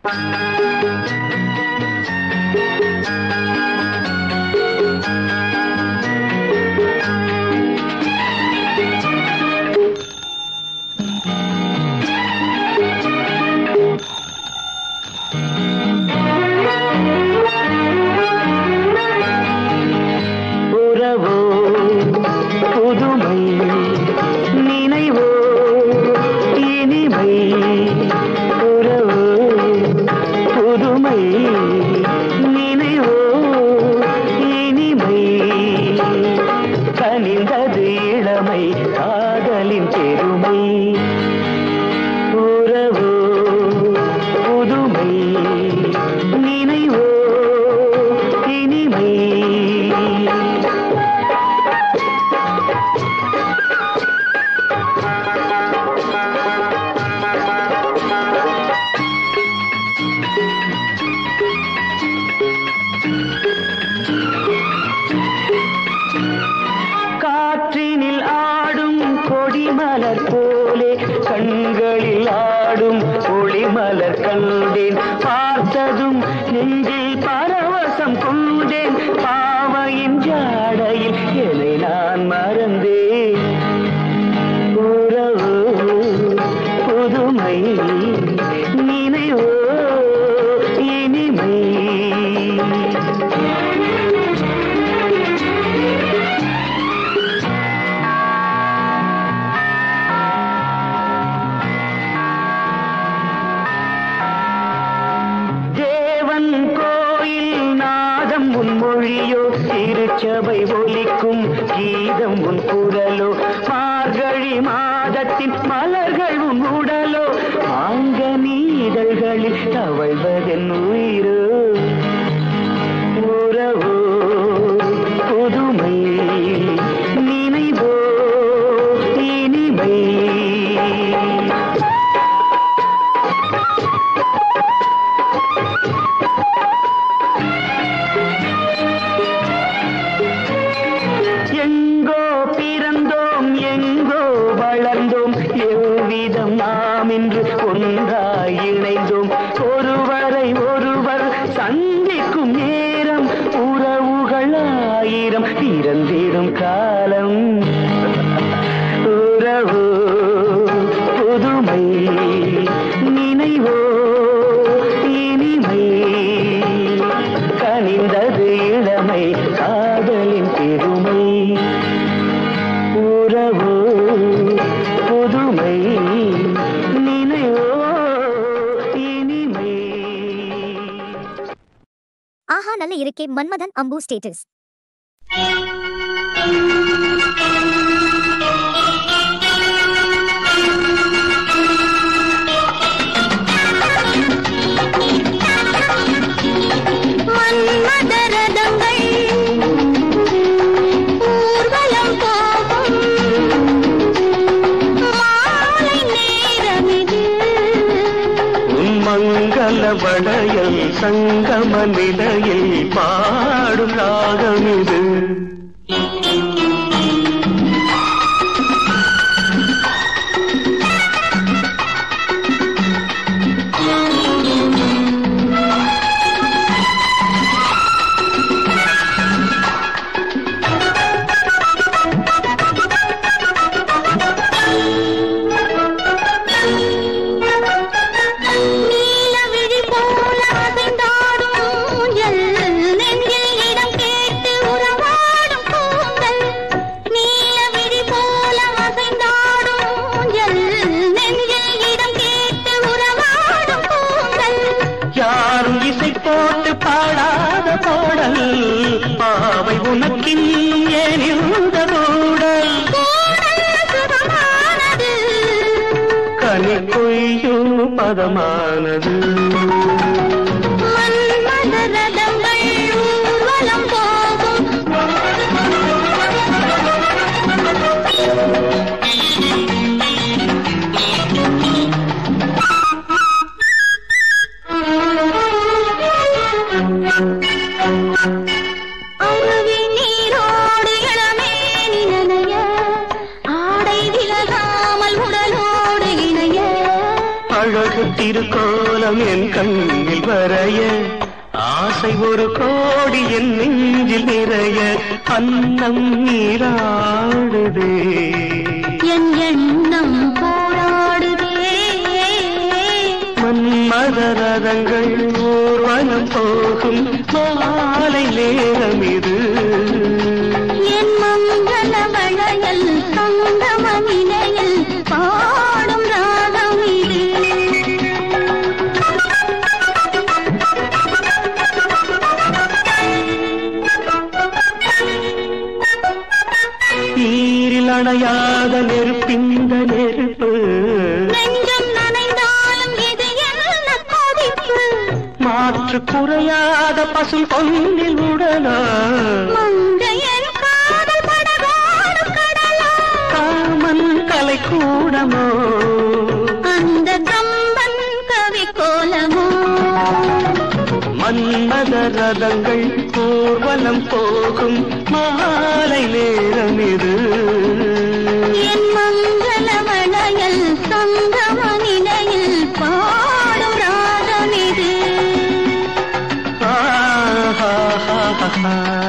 மன்மதன் அம்பு ஸ்டேட்டஸ். வளையல் சங்கம நிலையில் பாடும் ராகம் இது. பதமானது திருக்கோல கோலம் என் கண்ணில் வரைய ஆசை ஒரு கோடி என் நெஞ்சில் நிறைய அன்னம் நீராடுதே என் எண்ணம் போராடுதே மன்மத ரதங்கள் ஊர்வலம் போகும் மாலை நேரம் இது என் மங்கள வளையல் சங்கம நிலையில் பாடும் ராகம் இது நீரில் அணையாத நெருப்பிந்த நெருப்பு நெஞ்சம் நனைந்தாலும் இது என்ன கொதிப்பு மாற்று குறையாத பசும் பொன்னில் உடலா மங்கையன் காதல் படகாடும் கடலா காமன் கலை கூடமோ அந்த கம்பன் கவி கோலமோ மன்மத ரதங்கள் ஊர்வலம் போகும் மாலை நேரம் இது என் மங்கள வளையல் சங்கம நிலையில் பாடும் ராகம் இது ஆஹா